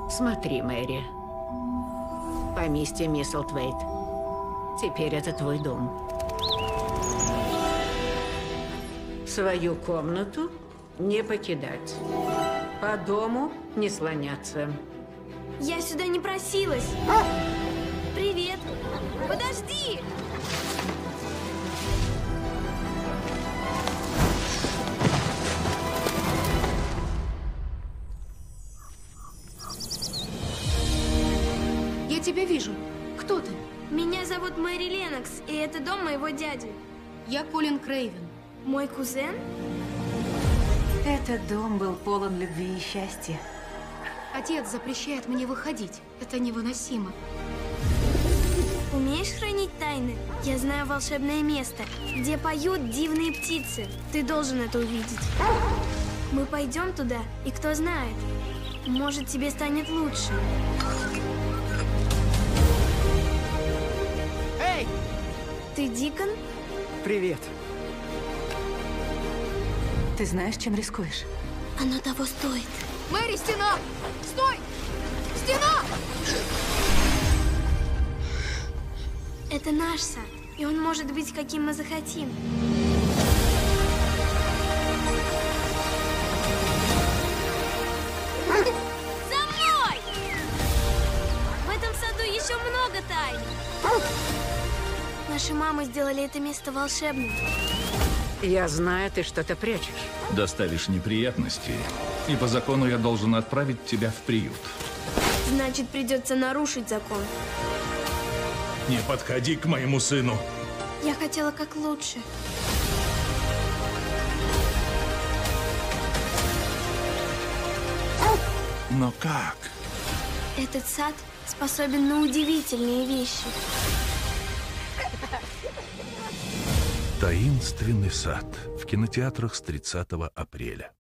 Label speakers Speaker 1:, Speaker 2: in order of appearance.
Speaker 1: Смотри, Мэри. Поместье Мисселтвейт. Теперь это твой дом. Свою комнату не покидать. По дому не слоняться.
Speaker 2: Я сюда не просилась. Привет. Подожди.
Speaker 3: Я тебя вижу. Кто ты?
Speaker 2: Меня зовут Мэри Леннокс, и это дом моего дяди.
Speaker 3: Я Колин Крейвен.
Speaker 2: Мой кузен?
Speaker 4: Этот дом был полон любви и счастья.
Speaker 3: Отец запрещает мне выходить. Это невыносимо.
Speaker 2: Умеешь хранить тайны? Я знаю волшебное место, где поют дивные птицы. Ты должен это увидеть. Мы пойдем туда, и кто знает, может, тебе станет лучше.
Speaker 5: Эй!
Speaker 2: Ты Дикон?
Speaker 5: Привет.
Speaker 4: Ты знаешь, чем рискуешь?
Speaker 2: Оно того стоит.
Speaker 3: Мэри, стена! Стой! Стена!
Speaker 2: Это наш сад, и он может быть, каким мы захотим. За мной! В этом саду еще много тайн. Наши мамы сделали это место волшебным.
Speaker 1: Я знаю, ты что-то прячешь.
Speaker 6: Доставишь неприятности, и по закону я должен отправить тебя в приют.
Speaker 2: Значит, придется нарушить закон.
Speaker 6: Не подходи к моему сыну.
Speaker 2: Я хотела как лучше.
Speaker 6: Но как?
Speaker 2: Этот сад способен на удивительные вещи.
Speaker 6: Таинственный сад в кинотеатрах с 30 апреля.